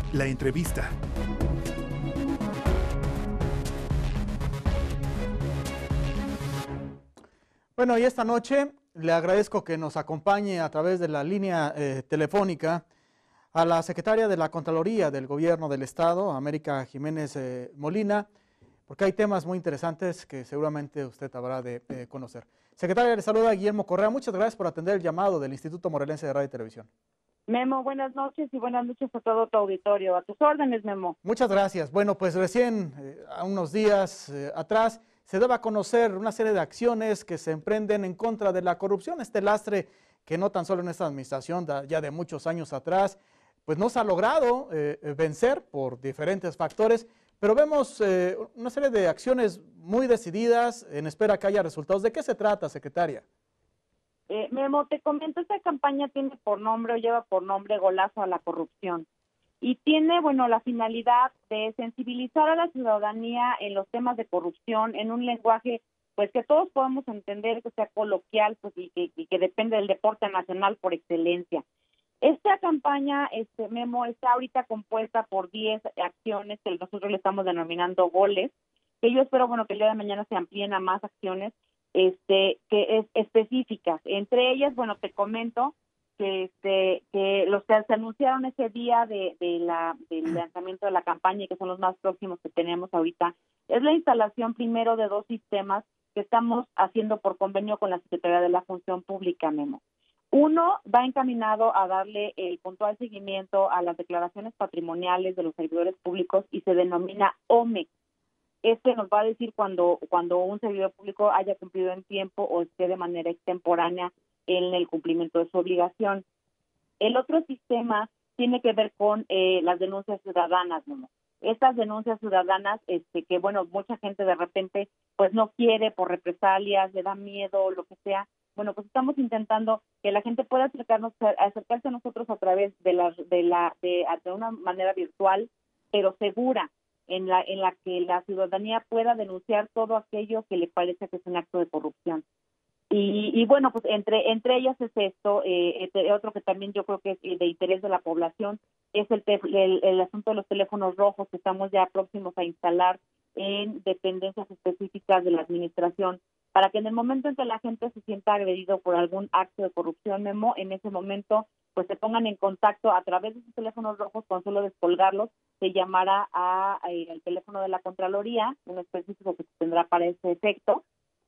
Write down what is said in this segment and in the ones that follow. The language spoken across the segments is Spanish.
La entrevista. Bueno, y esta noche le agradezco que nos acompañe a través de la línea telefónica a la secretaria de la Contraloría del Gobierno del Estado, América Jiménez Molina, porque hay temas muy interesantes que seguramente usted habrá de conocer. Secretaria, le saluda Guillermo Correa. Muchas gracias por atender el llamado del Instituto Morelense de Radio y Televisión. Memo, buenas noches y buenas noches a todo tu auditorio. A tus órdenes, Memo. Muchas gracias. Bueno, pues recién, a unos días atrás, se daba a conocer una serie de acciones que se emprenden en contra de la corrupción, este lastre que no tan solo en esta administración, ya de muchos años atrás, pues no se ha logrado vencer por diferentes factores, pero vemos una serie de acciones muy decididas en espera que haya resultados. ¿De qué se trata, secretaria? Memo, te comento, esta campaña tiene por nombre o lleva por nombre Golazo a la Corrupción. Y tiene, bueno, la finalidad de sensibilizar a la ciudadanía en los temas de corrupción en un lenguaje, pues que todos podamos entender, que sea coloquial, pues y que depende del deporte nacional por excelencia. Esta campaña, Memo, está ahorita compuesta por 10 acciones que nosotros le estamos denominando goles, que yo espero, bueno, que el día de mañana se amplíen a más acciones, que es específicas. Entre ellas, bueno, te comento que los que se anunciaron ese día del lanzamiento de la campaña y que son los más próximos que tenemos ahorita, es la instalación primero de 2 sistemas que estamos haciendo por convenio con la Secretaría de la Función Pública, Memo. Uno va encaminado a darle el puntual seguimiento a las declaraciones patrimoniales de los servidores públicos y se denomina OME. Nos va a decir cuando un servidor público haya cumplido en tiempo o esté de manera extemporánea en el cumplimiento de su obligación. El otro sistema tiene que ver con las denuncias ciudadanas, ¿no? Estas denuncias ciudadanas, que bueno, mucha gente de repente pues no quiere por represalias, le da miedo, lo que sea. Bueno, pues estamos intentando que la gente pueda acercarse a nosotros a través de una manera virtual, pero segura, en la que la ciudadanía pueda denunciar todo aquello que le parece que es un acto de corrupción. Y bueno, pues entre ellas es esto, otro que también yo creo que es de interés de la población, es el asunto de los teléfonos rojos que estamos ya próximos a instalar en dependencias específicas de la administración, para que en el momento en que la gente se sienta agredido por algún acto de corrupción, Memo, en ese momento pues se pongan en contacto a través de esos teléfonos rojos. Con solo descolgarlos se llamará al teléfono de la Contraloría, un específico que se tendrá para ese efecto,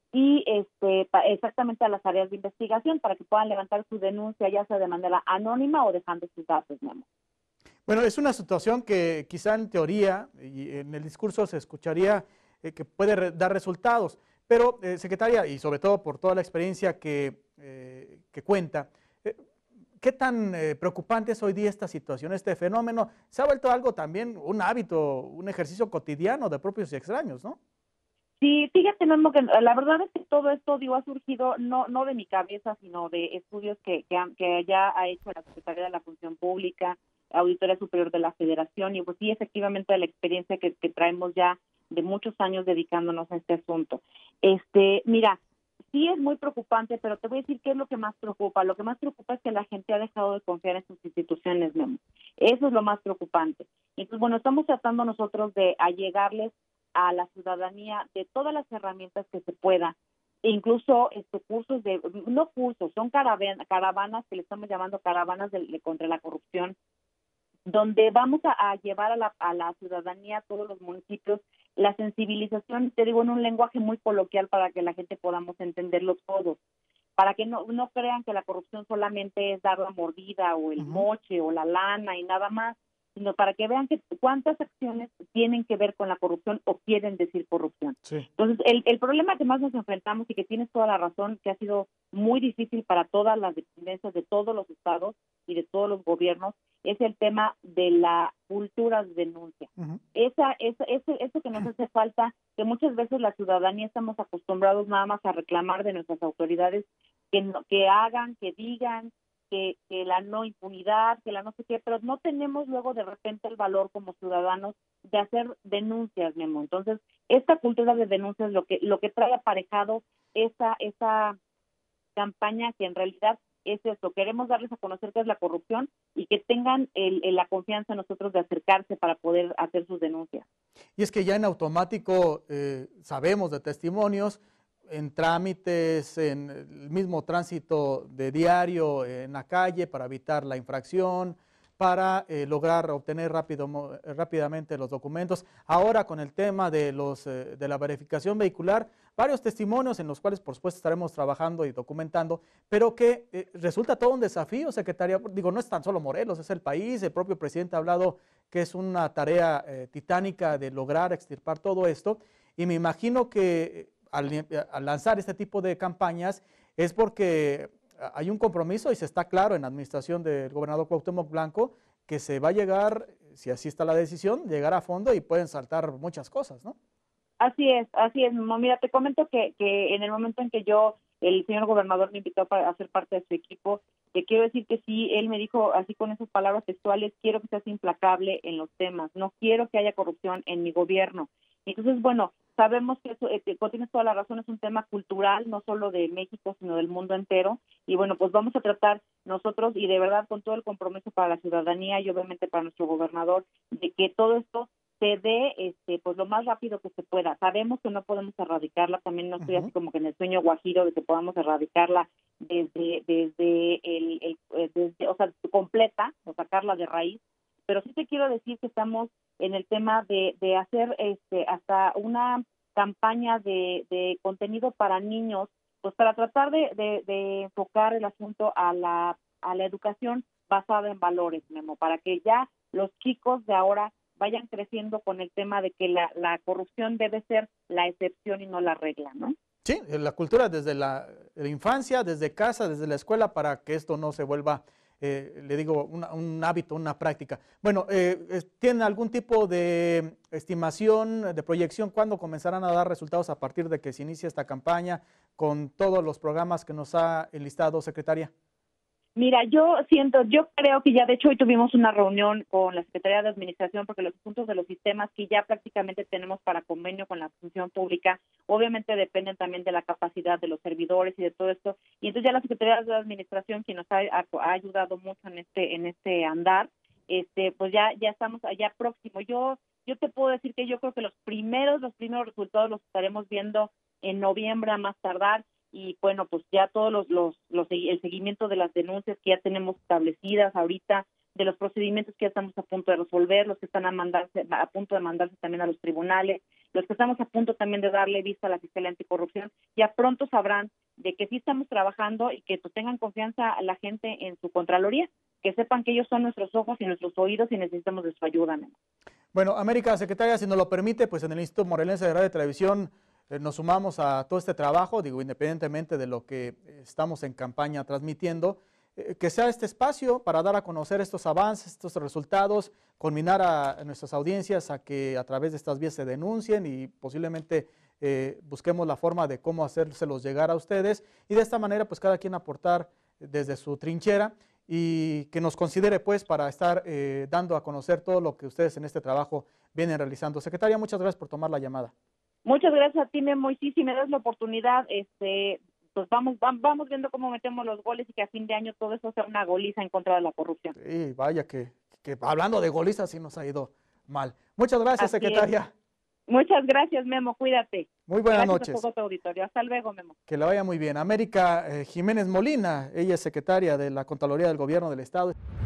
y exactamente a las áreas de investigación para que puedan levantar su denuncia, ya sea de manera anónima o dejando sus datos, mi amor. Bueno, es una situación que quizá en teoría y en el discurso se escucharía que puede dar resultados, pero secretaria, y sobre todo por toda la experiencia que cuenta, ¿qué tan preocupante es hoy día esta situación, este fenómeno? Se ha vuelto algo también, un hábito, un ejercicio cotidiano de propios y extraños, ¿no? Sí, fíjate, Memo, que la verdad es que todo esto, ha surgido no de mi cabeza, sino de estudios que ya ha hecho la Secretaría de la Función Pública, Auditoría Superior de la Federación, y pues sí, efectivamente, la experiencia que traemos ya de muchos años dedicándonos a este asunto. Mira, sí es muy preocupante, pero te voy a decir qué es lo que más preocupa. Lo que más preocupa es que la gente ha dejado de confiar en sus instituciones, Memo. Eso es lo más preocupante. Entonces, bueno, estamos tratando nosotros de allegarles a la ciudadanía de todas las herramientas que se pueda, e incluso cursos no cursos, son caravanas que le estamos llamando caravanas contra la corrupción, donde vamos a llevar a la ciudadanía, a todos los municipios, la sensibilización, te digo, en un lenguaje muy coloquial para que la gente podamos entenderlo todos, para que no crean que la corrupción solamente es dar la mordida o el moche o la lana y nada más, sino para que vean que cuántas acciones tienen que ver con la corrupción o quieren decir corrupción. Sí. Entonces, el problema que más nos enfrentamos, y que tienes toda la razón, que ha sido muy difícil para todas las dependencias de todos los estados y de todos los gobiernos, es el tema de la cultura de denuncia. Eso que nos hace falta, que muchas veces la ciudadanía estamos acostumbrados nada más a reclamar de nuestras autoridades que hagan, que digan, que la no impunidad, que la no sé qué, pero no tenemos luego de repente el valor como ciudadanos de hacer denuncias, Memo. Entonces, esta cultura de denuncias lo que trae aparejado esa campaña, que en realidad es esto, queremos darles a conocer qué es la corrupción y que tengan la confianza en nosotros de acercarse para poder hacer sus denuncias. Y es que ya en automático sabemos de testimonios, en trámites, en el mismo tránsito de diario en la calle para evitar la infracción, para lograr obtener rápidamente los documentos. Ahora con el tema de la verificación vehicular, varios testimonios en los cuales por supuesto estaremos trabajando y documentando, pero que resulta todo un desafío, secretaria. Digo, no es tan solo Morelos, es el país. El propio presidente ha hablado que es una tarea titánica de lograr extirpar todo esto, y me imagino que al lanzar este tipo de campañas es porque hay un compromiso y se está claro en la administración del gobernador Cuauhtémoc Blanco que se va a llegar, si así está la decisión, llegar a fondo y pueden saltar muchas cosas, ¿no? Así es. Mira, te comento que en el momento en que el señor gobernador me invitó a ser parte de su equipo, te quiero decir que sí, él me dijo así con esas palabras textuales: quiero que seas implacable en los temas, no quiero que haya corrupción en mi gobierno. Entonces, bueno, sabemos que eso, tienes toda la razón, es un tema cultural, no solo de México, sino del mundo entero. Y bueno, pues vamos a tratar nosotros, y de verdad con todo el compromiso para la ciudadanía y obviamente para nuestro gobernador, de que todo esto se dé pues lo más rápido que se pueda. Sabemos que no podemos erradicarla, también no estoy así como que en el sueño guajiro de que podamos erradicarla o sea, completa, o sacarla de raíz, pero sí te quiero decir que estamos en el tema de hacer hasta una campaña de contenido para niños, pues para tratar de enfocar el asunto a la educación basada en valores, Memo, para que ya los chicos de ahora vayan creciendo con el tema de que la corrupción debe ser la excepción y no la regla, ¿no? Sí, la cultura desde la infancia, desde casa, desde la escuela, para que esto no se vuelva, le digo, un hábito, una práctica. Bueno, ¿tienen algún tipo de estimación, de proyección, cuándo comenzarán a dar resultados a partir de que se inicie esta campaña con todos los programas que nos ha enlistado, secretaria? Mira, yo creo que ya de hecho hoy tuvimos una reunión con la Secretaría de Administración, porque los puntos de los sistemas que ya prácticamente tenemos para convenio con la función pública, obviamente dependen también de la capacidad de los servidores y de todo esto. Y entonces ya la Secretaría de Administración, quien nos ha ayudado mucho en este andar, pues ya estamos allá próximo. Yo te puedo decir que yo creo que los primeros resultados los estaremos viendo en noviembre a más tardar. Y bueno, pues ya todos el seguimiento de las denuncias que ya tenemos establecidas ahorita, de los procedimientos que ya estamos a punto de resolver, los que están a punto de mandarse también a los tribunales, los que estamos a punto también de darle vista a la Fiscalía Anticorrupción, ya pronto sabrán de que sí estamos trabajando y que pues tengan confianza a la gente en su Contraloría, que sepan que ellos son nuestros ojos y nuestros oídos y necesitamos de su ayuda, ¿no? Bueno, América, secretaria, si nos lo permite, pues en el Instituto Morelense de Radio y Televisión nos sumamos a todo este trabajo, digo, independientemente de lo que estamos en campaña transmitiendo, que sea este espacio para dar a conocer estos avances, estos resultados, culminar a nuestras audiencias a que a través de estas vías se denuncien y posiblemente busquemos la forma de cómo hacérselos llegar a ustedes, y de esta manera pues cada quien aportar desde su trinchera y que nos considere pues para estar dando a conocer todo lo que ustedes en este trabajo vienen realizando. Secretaria, muchas gracias por tomar la llamada. Muchas gracias a ti, Memo, y sí, si me das la oportunidad, pues vamos viendo cómo metemos los goles y que a fin de año todo eso sea una goliza en contra de la corrupción. Sí, vaya que hablando de golizas sí nos ha ido mal. Muchas gracias, secretaria. Muchas gracias, Memo, cuídate. Muy buenas noches. Gracias a todo tu auditorio. Hasta luego, Memo. Que la vaya muy bien. América Jiménez Molina, ella es secretaria de la Contraloría del Gobierno del Estado.